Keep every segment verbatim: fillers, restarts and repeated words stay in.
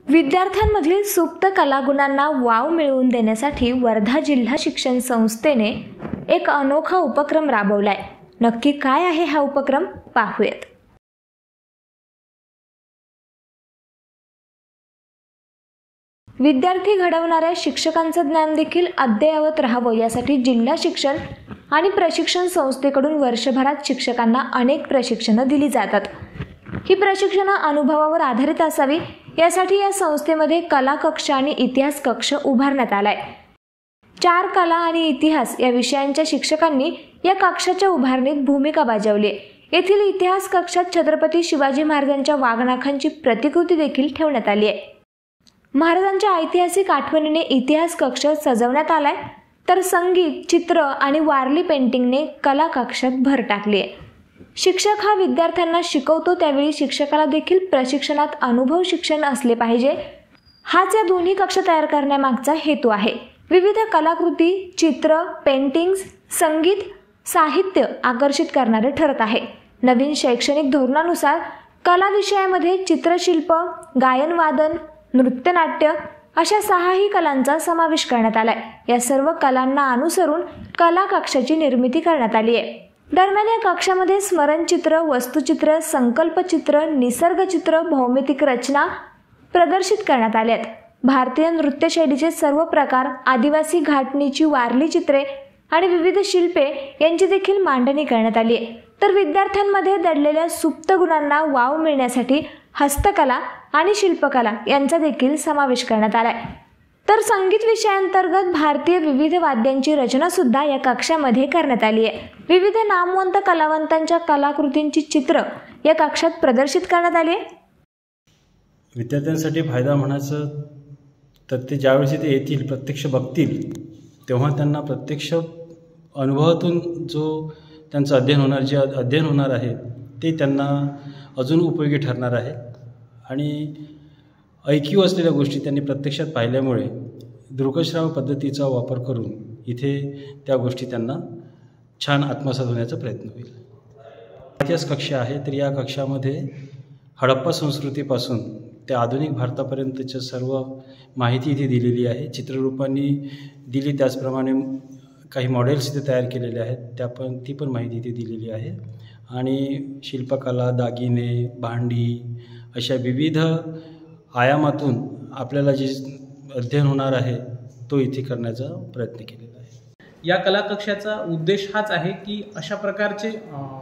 विद्यार्थ्यांमधील सुप्त कलागुणांना वाव मिळवून देण्यासाठी वर्धा जिल्हा शिक्षण संस्थेने एक अनोखा उपक्रम राबवलाय। नक्की काय आहे हा उपक्रम पाहूयात। विद्यार्थी घडवणाऱ्या शिक्षकांचं ज्ञान देखील अद्ययावत राहावं यासाठी जिल्हा शिक्षण आणि प्रशिक्षण संस्थेकडून वर्षभरात शिक्षकांना अनेक प्रशिक्षणं दिली जातात। ही प्रशिक्षणं अनुभवावर आधारित असावी यासाठी या संस्थेमध्ये कला कक्ष आणि इतिहास कक्ष उभारण्यात आलाय। चार कला आणि इतिहास या विषयांच्या शिक्षकांनी या कक्षाच्या उभारणीत भूमिका बजावली। येथील इतिहास कक्षात छत्रपती शिवाजी महाराजांच्या वाघनखांची प्रतिकृती देखील ठेवण्यात आली आहे। महाराजांच्या ऐतिहासिक आठवणीने इतिहास कक्ष सजवण्यात आलाय, तर संगीत, चित्र आणि वारली पेंटिंगने कला कक्षात भर टाकली आहे। शिक्षक हा विद्यार्थ्यांना शिकवतो त्यावेळी शिक्षकाला देखील प्रशिक्षणात अनुभव शिक्षण असले पाहिजे, हाच या दोन्ही कक्ष तयार करण्यामागचा हेतू आहे। विविध कलाकृती, चित्र, पेंटिंग्स, संगीत, साहित्य आकर्षित करणारे ठरत आहे। नवीन शैक्षणिक धोरणानुसार कला विषयामध्ये चित्रशिल्प, गायन वादन, नृत्यनाट्य अशा सहाही कलांचा समावेश करण्यात आलाय। या सर्व कलांना अनुसरून कला कक्षाची निर्मिती करण्यात आली आहे। दरम्यान या कक्षामध्ये स्मरणचित्र, वस्तुचित्र, संकल्पचित्र, निसर्गचित्र, भौमितिक रचना प्रदर्शित करण्यात आल्या आहेत। भारतीय नृत्य शैलीचे सर्व प्रकार, आदिवासी घाटणीची वारली चित्रे आणि विविध शिल्पे यांची देखील मांडणी करण्यात आली आहे। तर विद्यार्थ्यांमध्ये दडलेल्या सुप्त गुणांना वाव मिळण्यासाठी हस्तकला आणि शिल्पकला यांचा देखील समावेश करण्यात आलाय। तर संगीत विषयांतर्गत भारतीय विविध वाद्यांची रचना सुद्धा या कक्षामध्ये करण्यात आली आहे। विविध नामवंत कलावंतांच्या कलाकृतींची चित्र या कक्षात प्रदर्शित करण्यात आली आहे। विद्यार्थ्यांसाठी फायदा म्हणायचं तर ते ज्यावेळी ते येतील, प्रत्यक्ष बघतील, तेव्हा त्यांना प्रत्यक्ष अनुभवातून जो त्यांचं अध्ययन होणार जे अध्ययन होणार आहे ते त्यांना अजून उपयोगी ठरणार आहे। आणि ऐकीव असलेल्या गोष्टी त्यांनी प्रत्यक्षात पाहिल्यामुळे दृकश्राव्य पद्धतीचा वापर करून इथे त्या गोष्टी त्यांना छान आत्मसात होण्याचा प्रयत्न होईल। इतिहास कक्ष आहे, तर या कक्षामध्ये हडप्पा संस्कृतीपासून ते आधुनिक भारतापर्यंतच्या सर्व माहिती इथे दिलेली आहे। चित्ररूपांनी दिली, त्याचप्रमाणे काही मॉडेल्स इथे तयार केलेले आहेत, त्या पण ती पण माहिती इथे दिलेली आहे। आणि शिल्पकला, दागिने, भांडी अशा विविध आयामातून आपल्याला जे अध्ययन होणार आहे तो इथे करण्याचा प्रयत्न केलेला आहे। या कला कक्षाचा उद्देश हाच आहे की अशा प्रकारचे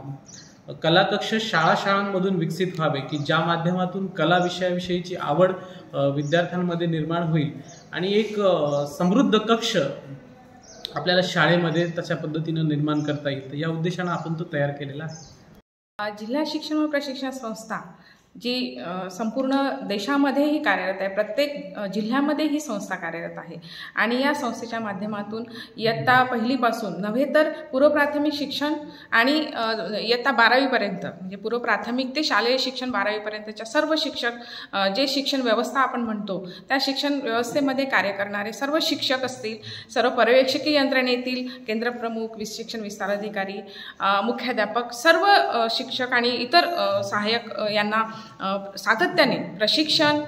कला कक्ष शाळा शाळांमधून विकसित व्हावे की ज्या माध्यमातून कला विषयाविषयीची आवड विद्यार्थ्यांमध्ये निर्माण होईल आणि एक समृद्ध कक्ष आपल्याला शाळेमध्ये तशा पद्धतीने निर्माण करता येईल। या उद्देशाने आपण तो तयार केलेला आहे। जिल्हा शिक्षण व प्रशिक्षण संस्था जी संपूर्ण देशामध्येही कार्यरत आहे, प्रत्येक जिल्ह्यामध्ये ही संस्था कार्यरत आहे आणि या संस्थेच्या माध्यमातून इयत्ता पहिलीपासून नव्हे तर पूर्वप्राथमिक शिक्षण आणि इयत्ता बारावीपर्यंत म्हणजे पूर्वप्राथमिक ते शालेय शिक्षण बारावीपर्यंतच्या सर्व शिक्षक जे शिक्षण व्यवस्था आपण म्हणतो त्या शिक्षण व्यवस्थेमध्ये कार्य करणारे सर्व शिक्षक असतील, सर्व पर्यवेक्षकीय यंत्रणेतील केंद्रप्रमुख, शिक्षण विस्तार अधिकारी, मुख्याध्यापक, सर्व शिक्षक आणि इतर सहाय्यक यांना सातत्याने प्रशिक्षण,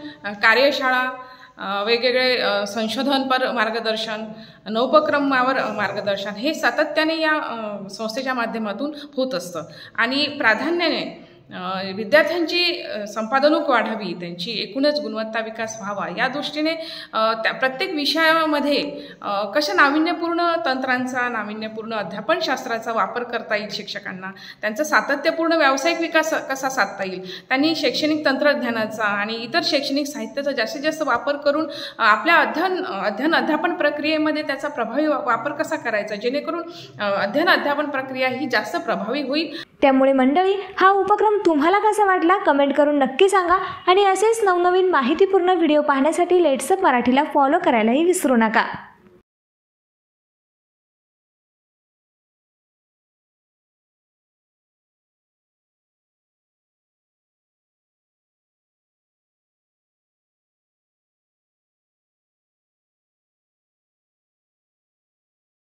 कार्यशाळा, वेगवेगळे संशोधनपर मार्गदर्शन, नवोपक्रमावर मार्गदर्शन हे सातत्याने या संस्थेच्या माध्यमातून होत असतं आणि प्राधान्याने विद्यार्थ्यांची संपादनूक वाढावी, त्यांची एकूणच गुणवत्ता विकास व्हावा या दृष्टीने त्या प्रत्येक विषयामध्ये कशा नाविन्यपूर्ण तंत्रांचा, नाविन्यपूर्ण अध्यापनशास्त्राचा वापर करता येईल, शिक्षकांना त्यांचा सातत्यपूर्ण व्यावसायिक विकास कसा साधता येईल, त्यांनी शैक्षणिक तंत्रज्ञानाचा आणि इतर शैक्षणिक साहित्याचा जास्तीत जास्त वापर करून आपल्या अध्ययन अध्ययन अध्यापन प्रक्रियेमध्ये त्याचा प्रभावी वापर कसा करायचा जेणेकरून अध्ययन अध्यापन प्रक्रिया ही जास्त प्रभावी होईल। त्यामुळे मंडळी, हा उपक्रम तुम्हाला कसा वाटला कमेंट करून नक्की सांगा आणि असेच नवनवीन माहितीपूर्ण व्हिडिओ पाहण्यासाठी लेट्सअप मराठीला फॉलो करायलाही विसरू नका।